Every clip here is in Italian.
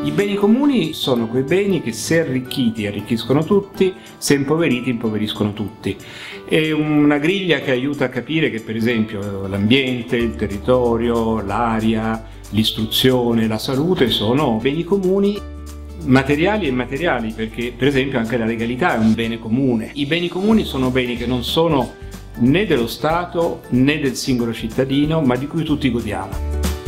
I beni comuni sono quei beni che se arricchiti arricchiscono tutti, se impoveriti impoveriscono tutti. È una griglia che aiuta a capire che per esempio l'ambiente, il territorio, l'aria, l'istruzione, la salute sono beni comuni materiali e immateriali, perché per esempio anche la legalità è un bene comune. I beni comuni sono beni che non sono né dello Stato né del singolo cittadino, ma di cui tutti godiamo.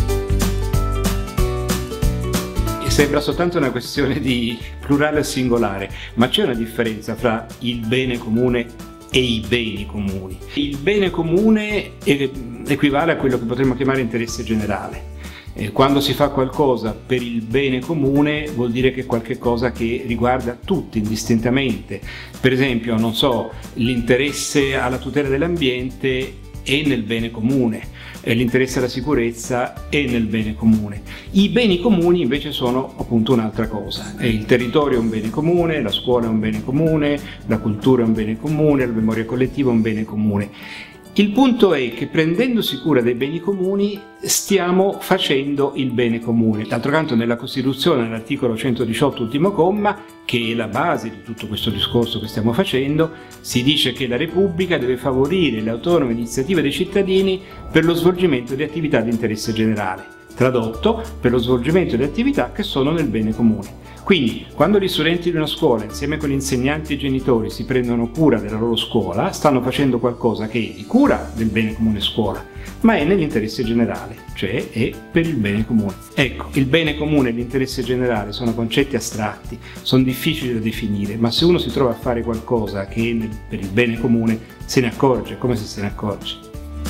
Sembra soltanto una questione di plurale e singolare, ma c'è una differenza fra il bene comune e i beni comuni. Il bene comune equivale a quello che potremmo chiamare interesse generale. Quando si fa qualcosa per il bene comune vuol dire che è qualcosa che riguarda tutti indistintamente. Per esempio, non so, l'interesse alla tutela dell'ambiente è nel bene comune, l'interesse alla sicurezza è nel bene comune. I beni comuni invece sono appunto un'altra cosa. Il territorio è un bene comune, la scuola è un bene comune, la cultura è un bene comune, la memoria collettiva è un bene comune. Il punto è che prendendosi cura dei beni comuni stiamo facendo il bene comune. D'altro canto nella Costituzione, nell'articolo 118 ultimo comma, che è la base di tutto questo discorso che stiamo facendo, si dice che la Repubblica deve favorire le autonome iniziative dei cittadini per lo svolgimento di attività di interesse generale. Tradotto, per lo svolgimento di attività che sono nel bene comune. Quindi, quando gli studenti di una scuola, insieme con gli insegnanti e i genitori, si prendono cura della loro scuola, stanno facendo qualcosa che è di cura del bene comune scuola, ma è nell'interesse generale, cioè è per il bene comune. Ecco, il bene comune e l'interesse generale sono concetti astratti, sono difficili da definire, ma se uno si trova a fare qualcosa che è per il bene comune, se ne accorge, come se ne accorge.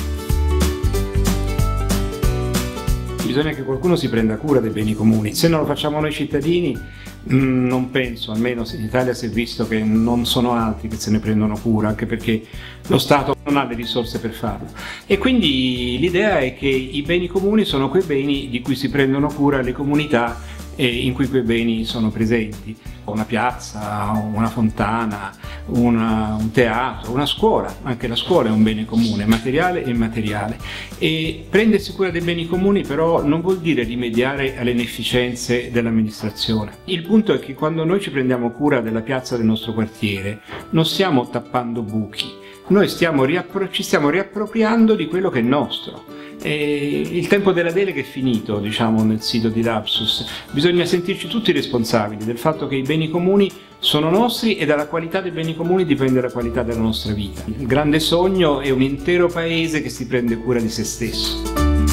Bisogna che qualcuno si prenda cura dei beni comuni. Se non lo facciamo noi cittadini, non penso, almeno in Italia si è visto che non sono altri che se ne prendono cura, anche perché lo Stato non ha le risorse per farlo. E quindi l'idea è che i beni comuni sono quei beni di cui si prendono cura le comunità in cui quei beni sono presenti. Una piazza, una fontana, un teatro, una scuola, anche la scuola è un bene comune, materiale e immateriale. E prendersi cura dei beni comuni però non vuol dire rimediare alle inefficienze dell'amministrazione. Il punto è che quando noi ci prendiamo cura della piazza del nostro quartiere non stiamo tappando buchi, noi ci stiamo riappropriando di quello che è nostro. Il tempo della delega è finito, diciamo, nel sito di Lapsus. Bisogna sentirci tutti responsabili del fatto che i beni comuni sono nostri e dalla qualità dei beni comuni dipende la qualità della nostra vita. Il grande sogno è un intero paese che si prende cura di se stesso.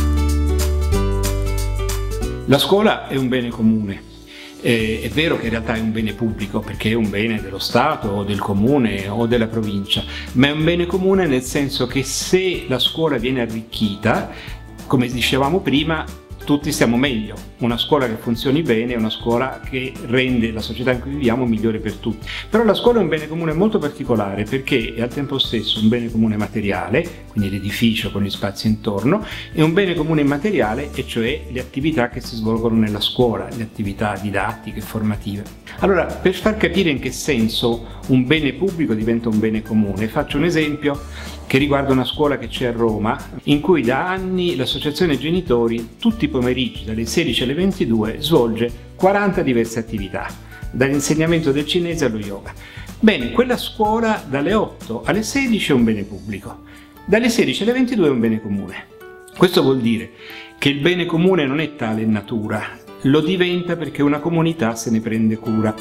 La scuola è un bene comune. È vero che in realtà è un bene pubblico perché è un bene dello Stato o del comune o della provincia, ma è un bene comune nel senso che se la scuola viene arricchita, come dicevamo prima, tutti stiamo meglio. Una scuola che funzioni bene è una scuola che rende la società in cui viviamo migliore per tutti. Però la scuola è un bene comune molto particolare perché è al tempo stesso un bene comune materiale, quindi l'edificio con gli spazi intorno, e un bene comune immateriale, e cioè le attività che si svolgono nella scuola, le attività didattiche e formative. Allora, per far capire in che senso un bene pubblico diventa un bene comune, faccio un esempio che riguarda una scuola che c'è a Roma, in cui da anni l'associazione genitori tutti i pomeriggi dalle 16 alle 22 svolge 40 diverse attività, dall'insegnamento del cinese allo yoga. Bene, quella scuola dalle 8 alle 16 è un bene pubblico, dalle 16 alle 22 è un bene comune. Questo vuol dire che il bene comune non è tale in natura, lo diventa perché una comunità se ne prende cura.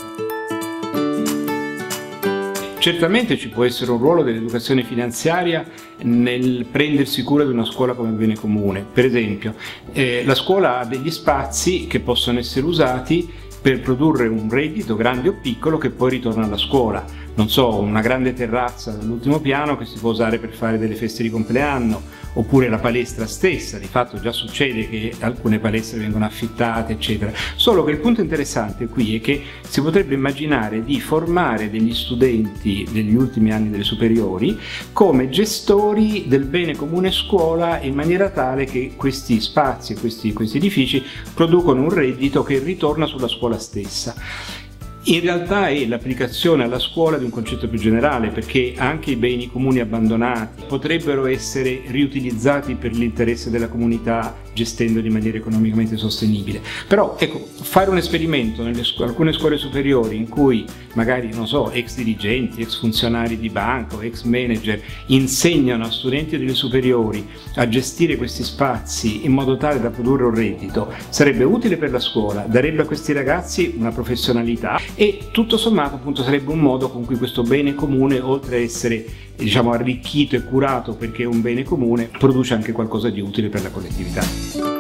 Certamente ci può essere un ruolo dell'educazione finanziaria nel prendersi cura di una scuola come bene comune. Per esempio, la scuola ha degli spazi che possono essere usati per produrre un reddito grande o piccolo che poi ritorna alla scuola. Non so, una grande terrazza dall'ultimo piano che si può usare per fare delle feste di compleanno, oppure la palestra stessa. Di fatto già succede che alcune palestre vengono affittate, eccetera. Solo che il punto interessante qui è che si potrebbe immaginare di formare degli studenti degli ultimi anni delle superiori come gestori del bene comune scuola, in maniera tale che questi spazi, questi edifici producono un reddito che ritorna sulla scuola stessa. In realtà è l'applicazione alla scuola di un concetto più generale, perché anche i beni comuni abbandonati potrebbero essere riutilizzati per l'interesse della comunità, gestendoli in maniera economicamente sostenibile. Però ecco, fare un esperimento nelle alcune scuole superiori in cui magari, non so, ex dirigenti, ex funzionari di banco, ex manager insegnano a studenti delle superiori a gestire questi spazi in modo tale da produrre un reddito, sarebbe utile per la scuola, darebbe a questi ragazzi una professionalità e tutto sommato appunto sarebbe un modo con cui questo bene comune, oltre a essere arricchito e curato perché è un bene comune, produce anche qualcosa di utile per la collettività.